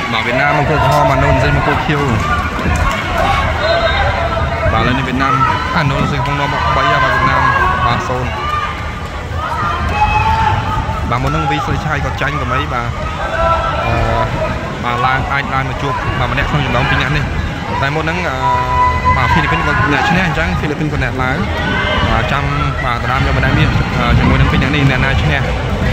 mà Việt Nam một cuộc ho mà nôn dây một cuộc khiêu và lên Việt Nam nôn dây không nó bọc bay ra vào Việt Nam và xôn bà muốn nâng vi sợi chai còn tranh của mấy bà lang ai một chuột mà đẹp không dùng đóng tiếng Anh đi tại một nâng bà Philippines còn nẹt chứ nè chẳng Philippines còn nẹt lái và trăm bà Nam cho mình đang biết trong môi nâng tiếng Anh đi nè này chứ nè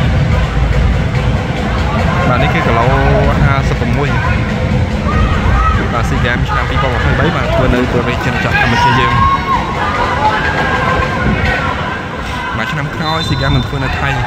và đây cái lâu ha sập môi và SEA Games Nam Phi còn một bấy mà vừa nơi vừa về trên trận mình chơi dương mà cho năm khói SEA Games mình vừa nơi thay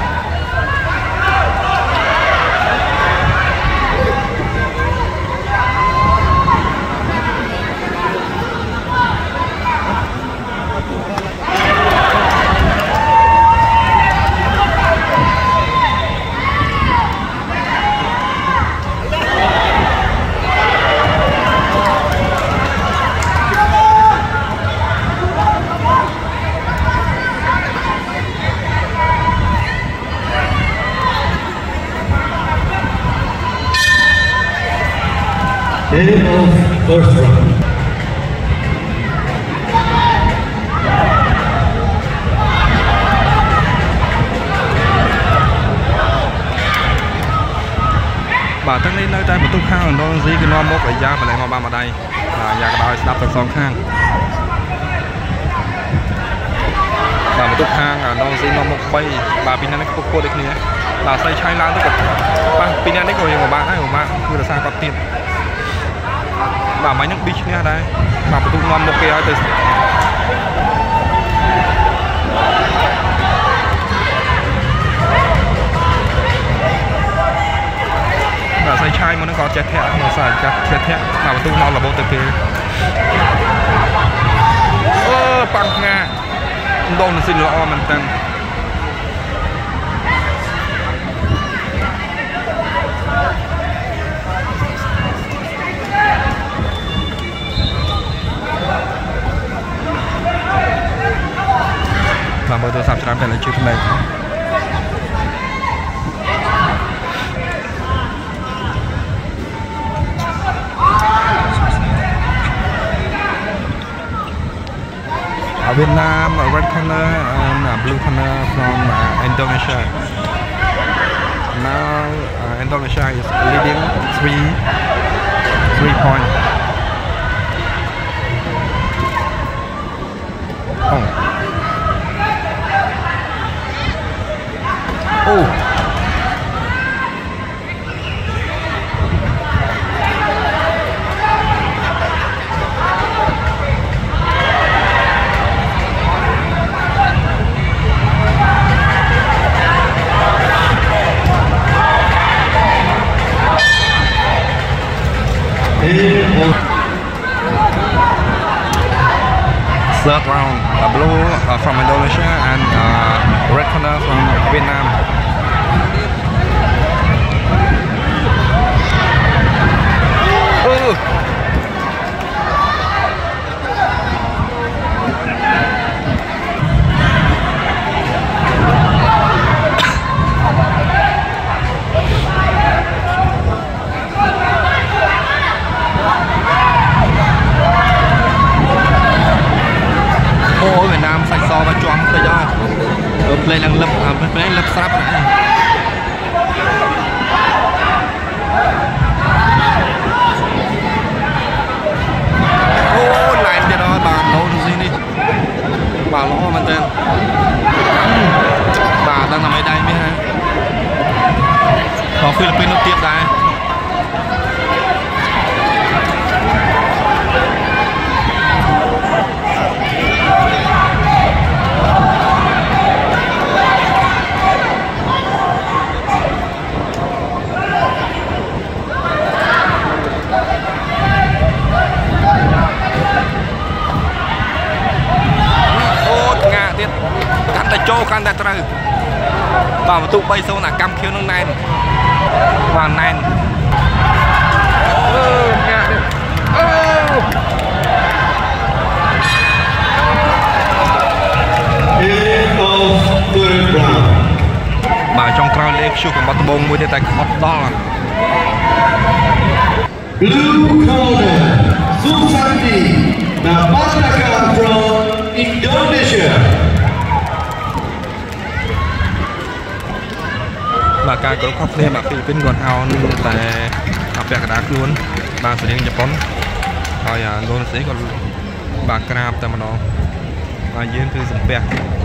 End of first round. bàทั้งนี้nơi đây một tung khang nó gì cái non mốc ở da và lại mà ba mà đây nhà cái đòi đáp được song khang và một tung khang nó gì nó mốc bay bà pin này có cô được nè là xây chai lan tất cả ba pin này có nhiều mà ba như là sang có tiền bà máy nước beach nha đây bà một tung non một cái từ là xây chai mà nó có chết thẻ mà xài chết thẻ mà một tung non là bộ từ kia bằng nga đồn xin lỗi mình tên và mở tôi sắp cho làm lại chuyện này ở Việt Nam ở red corner and blue corner from Indonesia. Now Indonesia is leading 3 points. Oh. Third round, blue from Indonesia and red corner from Vietnam. Việt Nam sạch so và choáng tới do lên đang lập sáp này này bây giờ bà nấu được gì đi bà nó mà tên bà đang nằm ở đây mới ha có Philippines nó tiếp đây cho can ta trời và tụ bay sâu là cam khiêu nước này và này bà trong crowd lên siêu của bắt bông mới để tay bắt đó Blue corner, Susanti Namataka from Indonesia. បាទការគ្រប់គ្រងគ្នាបាទពីពីនគាត់ហៅតែអាពាក់កណ្ដាលខ្លួនបាទស្រីជប៉ុនហើយឥណ្ឌូនេស៊ីក៏បាទក្រាបតែម្ដងបាទយើងគឺសំពះ